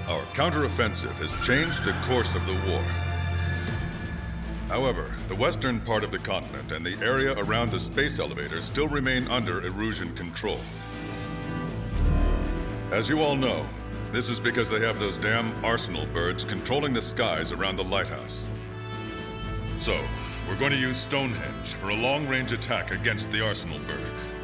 Our counteroffensive has changed the course of the war. However, the western part of the continent and the area around the space elevator still remain under Erusian control. As you all know, this is because they have those damn arsenal birds controlling the skies around the lighthouse. So, we're going to use Stonehenge for a long-range attack against the arsenal bird.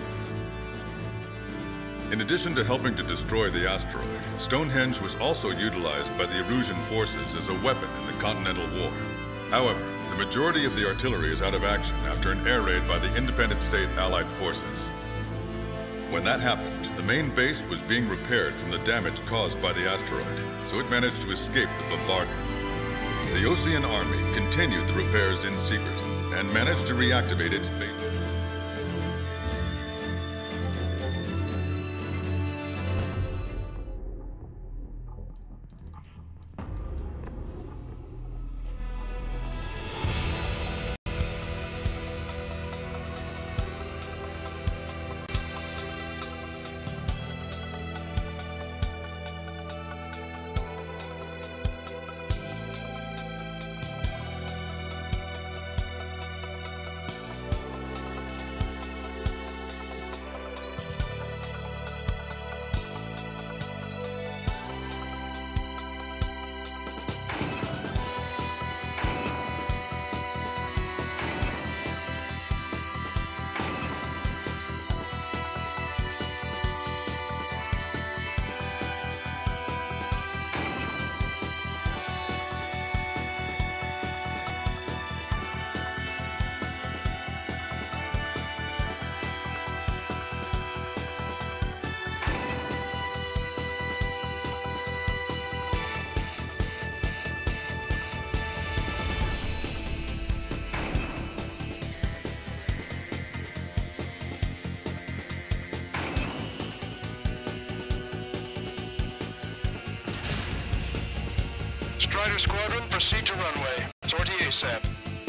In addition to helping to destroy the asteroid, Stonehenge was also utilized by the Erusian forces as a weapon in the Continental War. However, the majority of the artillery is out of action after an air raid by the independent state Allied forces. When that happened, the main base was being repaired from the damage caused by the asteroid, so it managed to escape the bombardment. The Osean Army continued the repairs in secret and managed to reactivate its base. Strider Squadron, proceed to runway. Sortie ASAP.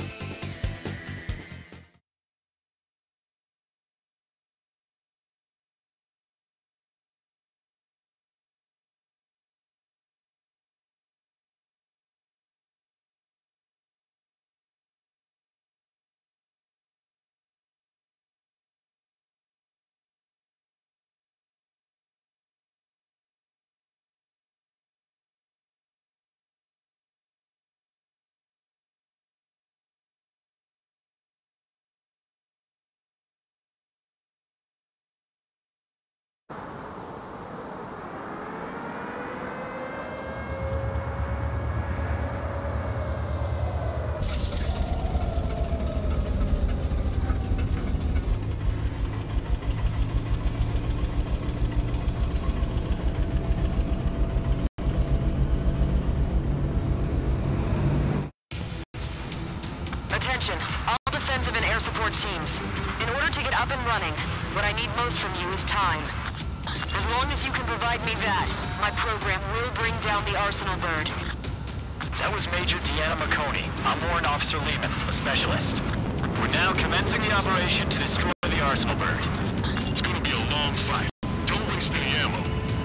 Attention, all defensive and air support teams. In order to get up and running, what I need most from you is time. As long as you can provide me that, my program will bring down the Arsenal bird. That was Major Deanna McConey. I'm Warrant Officer Lehman, a specialist. We're now commencing the operation to destroy the Arsenal bird. It's gonna be a long fight. Don't waste any ammo.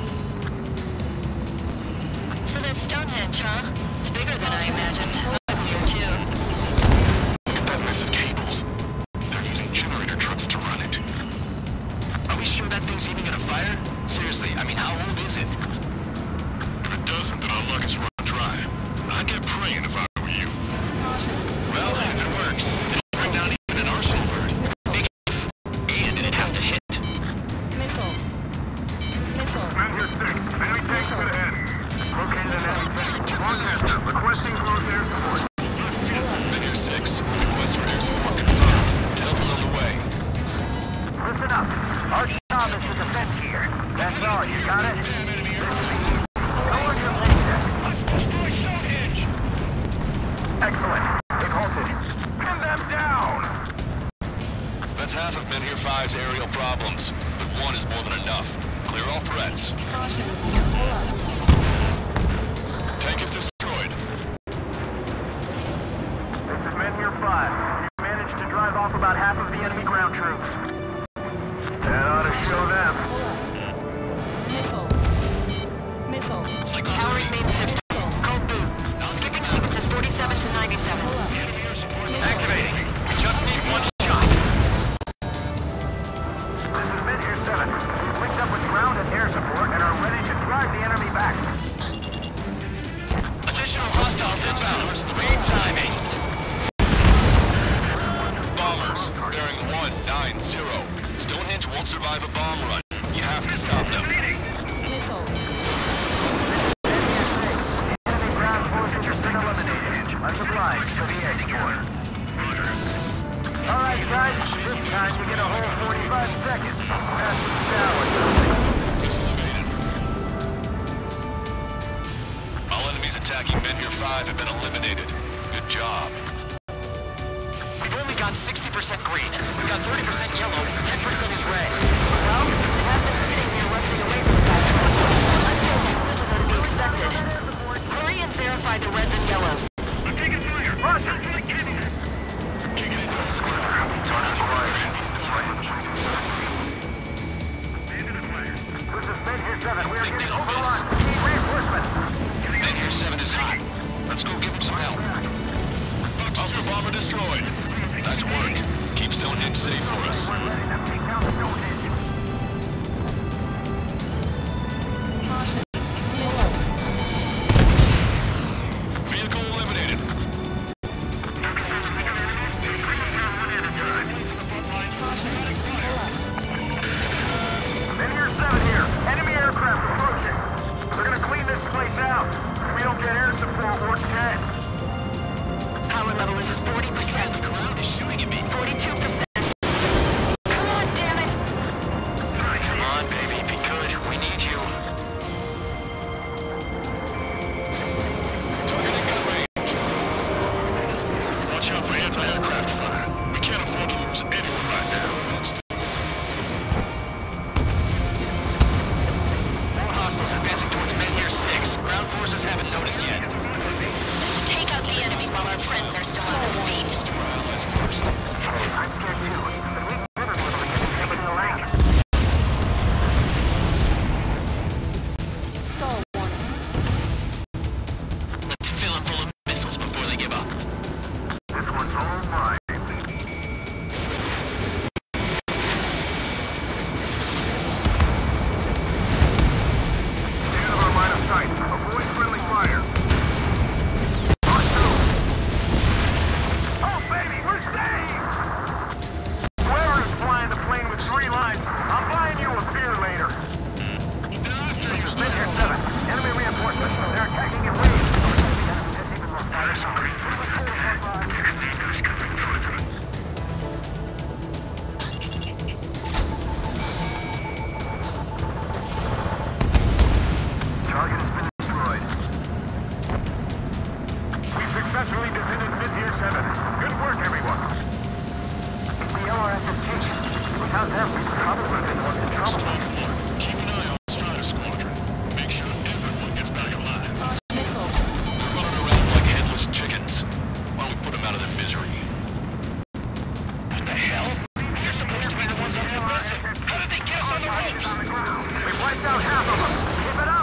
So that's Stonehenge, huh? It's bigger than I imagined. Up here, too. Look at that mess of cables. They're using generator trucks to run it. Are we sure that thing's even gonna fire? Seriously, I mean, how old is it? If it doesn't, then our luck is run dry. I'd get praying if I were you. Well, if it works, it'll bring down even an Arsenal bird. Big if. And it'd have to hit. Missile. Missile. Measure 6. Enemy tanks to the head. Located an enemy tank. Rochester, requesting close air support. Measure 6. Request for air support confirmed. Help is on the way. Listen up. Our job is to defend here. That's all. You got it? Lower your laser. Excellent. They've halted. Pin them down! That's half of Menhir 5's aerial problems, but one is more than enough. Clear all threats. Tank is destroyed. This is Menhir 5. You managed to drive off about half of the enemy ground troops. That ought to show them. Missile. Missile. Towers main bombers. Bearing 190. Stonehenge won't survive a bomb run. You have to stop them. Enemy ground forces have been eliminated. Much obliged for the edge corner. Alright guys, this time you get a whole 45 seconds. Pass the tower. It's elevated. All enemies attacking Menhir 5 have been eliminated. Good job. We've only got 60% green. We've got 30% yellow, 10% is red. Well, it has been sitting here rusting away for the past 20 minutes. Let's say it's to be expected. Hurry and verify the reds and yellows. I'm taking fire. Roger. This is Menhir 7. We are getting overrun. We need reinforcements. Menhir 7 is hot. Let's go give him some help. Hostile bomber destroyed. Nice work. Keep Stonehenge safe for us. We're letting them take down Stonehenge. Vehicle eliminated. Menhir 7 here. Enemy aircraft approaching. We're gonna clean this place out. If we don't get air support, we're dead. Power level is 40%. The ground is shooting at me. 42%. Come on, damn it! Come on, baby, be good. We need you. Targeting gun range. Watch out for anti-aircraft fire. We can't afford to lose anyone right now. More hostiles advancing towards Menhir 6. Ground forces haven't noticed yet. Let's take out the enemies while our friends are still on their feet. Allies first. I'm scared too, but we never be able to get this in the lane. Let's fill them full of missiles before they give up. This one's all mine. Stay out of our line of sight. Avoid friendly fire. On two. Oh, baby, we're saved! Whoever is flying the plane with 3 lines, I'm buying you a beer later. Menhir 7. Enemy reinforcements. They're attacking in waves. Target has been destroyed. We successfully defended Menhir 7. Good work, everyone. If the LRS has taken, without them, we probably would have been more in trouble. Strike 1. Keep an eye on Strider Squadron. Make sure everyone gets back alive. They're running around like headless chickens. Why don't we put them out of their misery? What the hell? You're supposed to be the ones on the message. How did they get us on the ropes? We wiped out half of them. Give it up.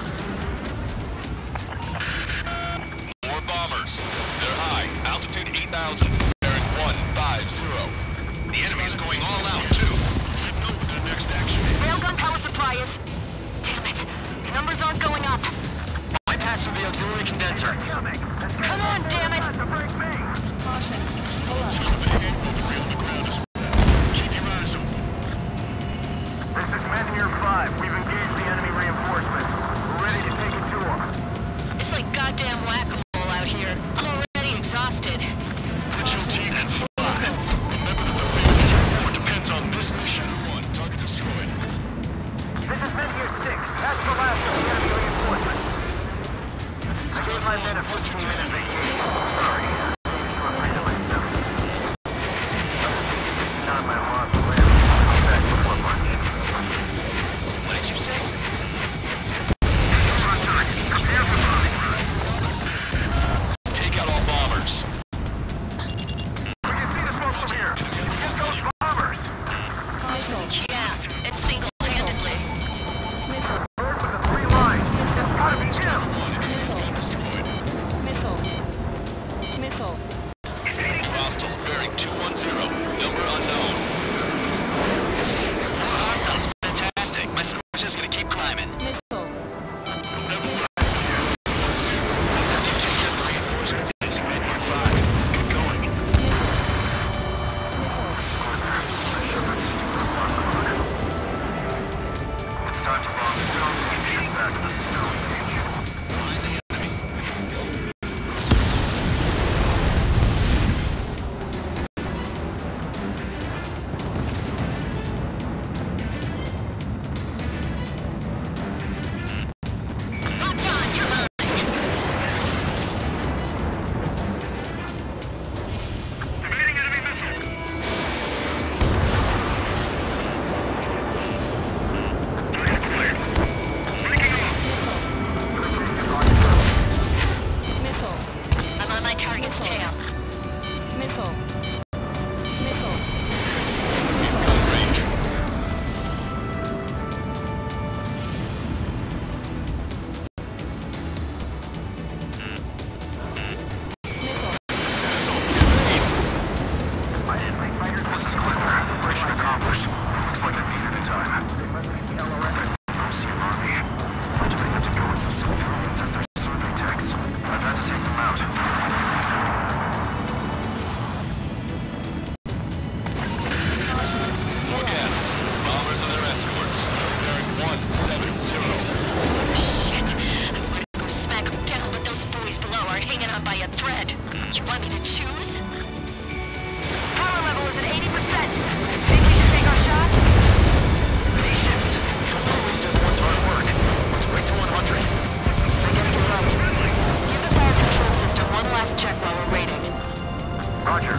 More bombers. They're high. Altitude 8,000. Bearing 150. The enemy's going all out, too. Should know what their next action is. Railgun power supply is... Damn it. The numbers aren't going up. Bypass through the auxiliary condenser. Come on, damn it! Still a team of the handful debris on the ground as well. Keep your eyes open. This is Menhir 5. We've engaged the enemy reinforcements. We're ready to take it to them. It's like goddamn whack-a-mole out here. I'm already exhausted. Put your team and fly. Remember that the fate of your war depends on this mission. Shadow 1. Target destroyed. This is Menhir 6. That's the last of the enemy reinforcements. I gave my men a 15-minute vacation. Sorry. I just want to myself.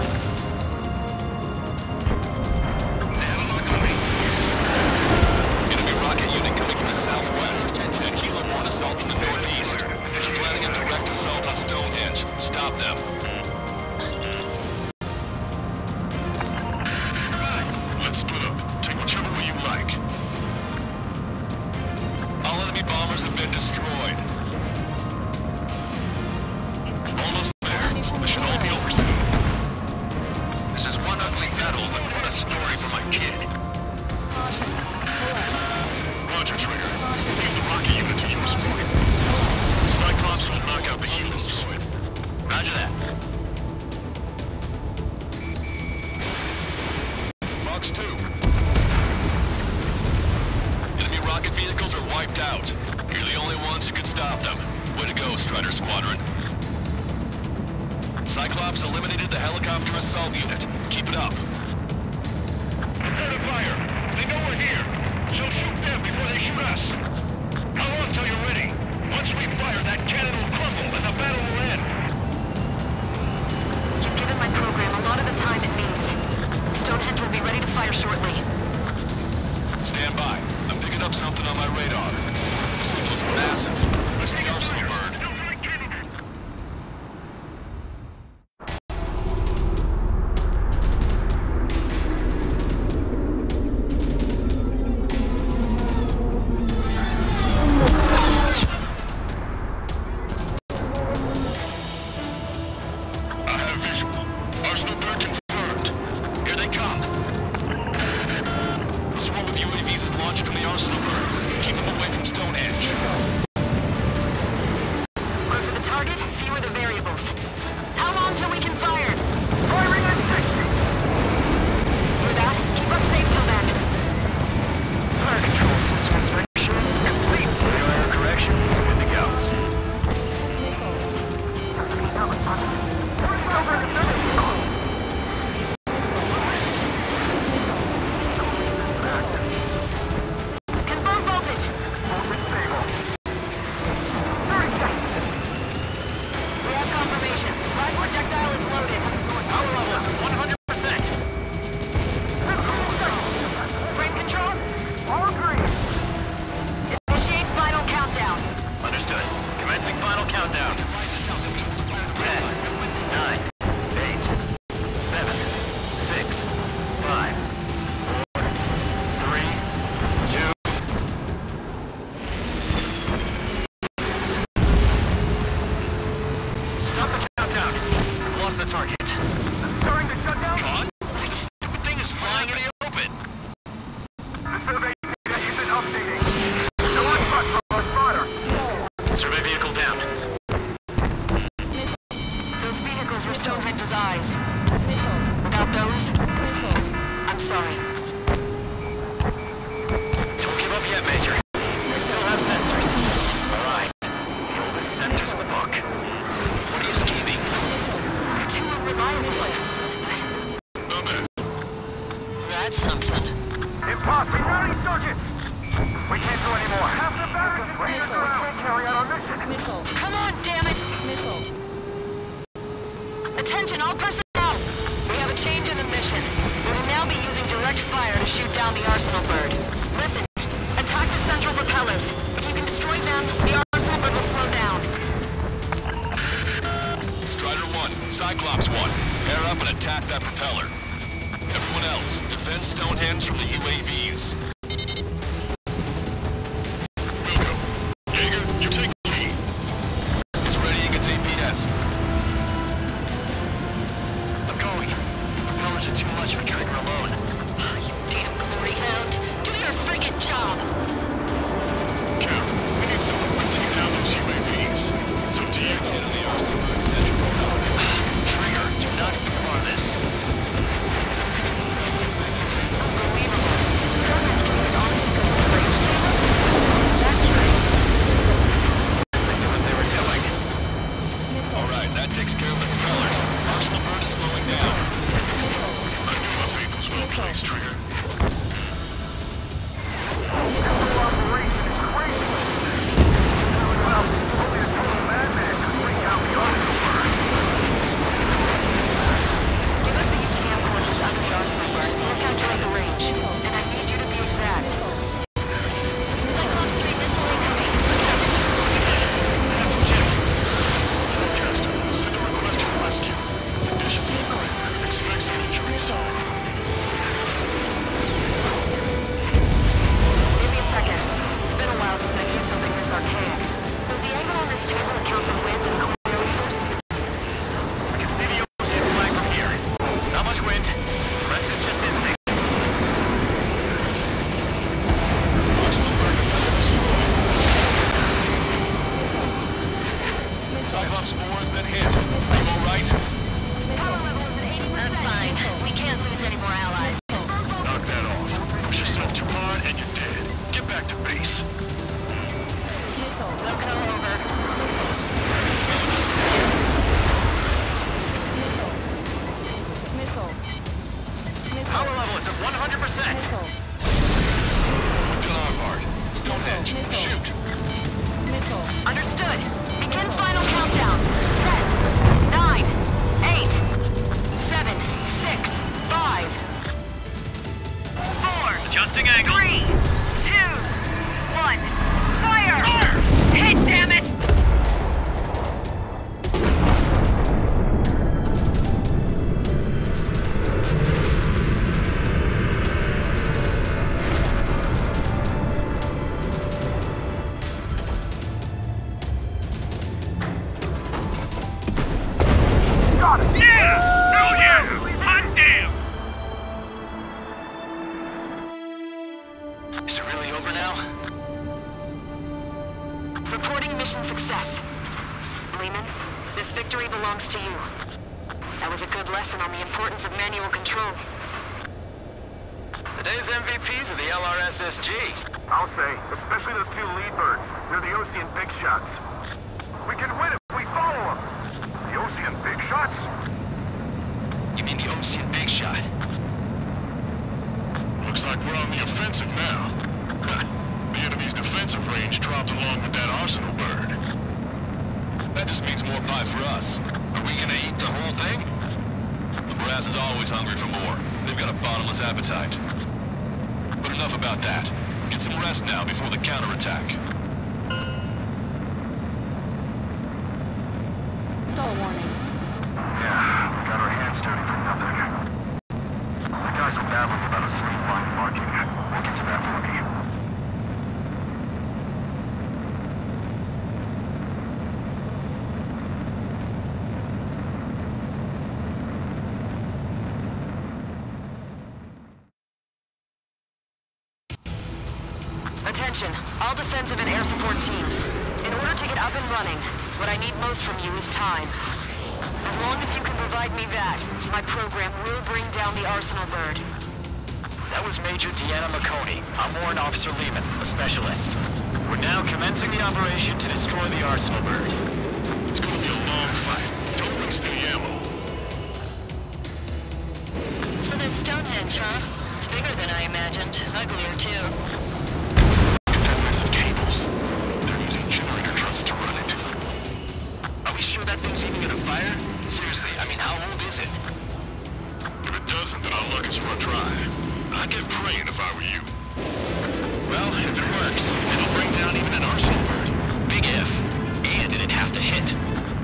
Enemy rocket unit coming from the southwest, and Helo 1 assault from the northeast. They're planning a direct assault on Stonehenge. Stop them. Let's split up. Take whichever way you like. All enemy bombers have been destroyed. Almost there. This should all be over soon. This is one ugly battle, but what a story for my kid. Roger, Trigger. Leave the rocket unit to use point. Cyclops will knock out the Helo droid. Roger that. Fox 2. Enemy rocket vehicles are wiped out. You're the only ones who can stop them. Way to go, Strider Squadron. Cyclops eliminated the helicopter assault unit. Keep it up. Prepare to fire. They know we're here, so shoot them before they shoot us. How long till you're ready? Once we fire, that cannon will crumble and the battle will end. You've given my program a lot of the time it needs. Stonehenge will be ready to fire shortly. Stand by. I'm picking up something on my radar. The signal's massive. It's the Arsenal bird. I have visual. Arsenal bird confirmed. Here they come. A swarm of UAVs is launching from the Arsenal bird. Keep them away from Stonehenge. Closer the target, fewer the variables. How long till we can fire? Firing at 60. For that, keep us safe till then. Fire control system inspection complete. Radar correction is good to go. Confirm voltage. We have confirmation. Live projectile is loaded. Power level 100%. Frame control? All green. Initiate final countdown. Understood. Commencing final countdown. 10, 9, 8, 7, 6, 5, 4, 3, 2. Stop the countdown. Lost the target. Starting to shut down. Con? The stupid thing is flying in the open. The survey data isn't updating. No response from our spotter. Survey vehicle down. Those vehicles were Stonehenge's eyes. Without those, I'm sorry. Don't give up yet, Major. We still have sensors. All right. The oldest sensors in the book. What are you scheming? They're too unreliable. Not bad. That's something. Impossible. Rerouting circuits. We can't do any more. Half the barracks is cleared around. We can't carry out our mission. Come on, damn it! Attention, all personnel! We have a change in the mission. We will now be using direct fire to shoot down the Arsenal bird. Listen, attack the central propellers. If you can destroy them, the Arsenal bird will slow down. Strider 1, Cyclops 1. Pair up and attack that propeller. Everyone else, defend Stonehenge from the UAVs. Wilco. Jaeger, you take the lead. It's readying its APS. I'm going. The propellers are too much for Trigger alone. You damn glory hound. Do your friggin' job. Cap, we need someone to take down those UAVs. It's up to you. Ten of the Arsenal bird central propeller. Trigger, do not ignore this. All right, that takes care of the propellers. Arsenal bird is slowing down. I knew my faith was well placed, Trigger. Operation is crazy. Well, only a total madman could bring down the Arsenal bird. Give 100%. Missile. Done our part. Stonehenge, Missile. shoot! Missile. Understood. Begin final countdown. 10, 9, 8, 7, 6, 5, 4, Adjusting angle. 3, 2, 1. Fire! Hit, damn it! Is it really over now? Reporting mission success. Lehman, this victory belongs to you. That was a good lesson on the importance of manual control. The day's MVPs are the LRSSG. I'll say, especially those two lead birds. They're the Ocean Big Shots. We can win if we follow them. The Ocean Big Shots? You mean the Ocean Big Shot? Looks like we're on the offensive now. The enemy's defensive range dropped along with that Arsenal bird. That just means more pie for us. Are we gonna eat the whole thing? The brass is always hungry for more. They've got a bottomless appetite. But enough about that. Get some rest now before the counterattack. Stall warning. Yeah, we got our hands dirty for nothing. The guys were babbling about a streamlined marking. We'll get to that for me. Attention, all defensive and air support teams. In order to get up and running, what I need most from you is time. As long as you can provide me that, my program will bring down the Arsenal bird. That was Major Deanna McConey. I'm Warrant Officer Lehman, a specialist. We're now commencing the operation to destroy the Arsenal bird. It's gonna be a long fight. Don't waste any ammo. So this Stonehenge, huh? It's bigger than I imagined. Uglier, too. That mess of cables. They're using generator trucks to run it. Are we sure that thing's even gonna fire? Seriously, I mean, how old is it? If it doesn't, then our luck is run dry. I'd get praying if I were you. Well, if it works, it'll bring down even an Arsenal bird. Big if. And it'd have to hit.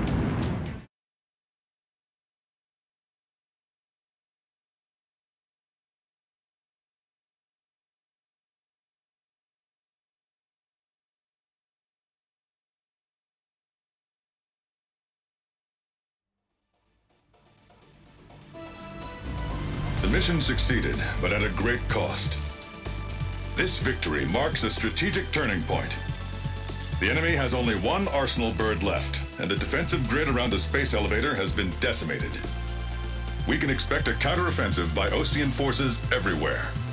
The mission succeeded, but at a great cost. This victory marks a strategic turning point. The enemy has only one Arsenal bird left, and the defensive grid around the space elevator has been decimated. We can expect a counteroffensive by Osean forces everywhere.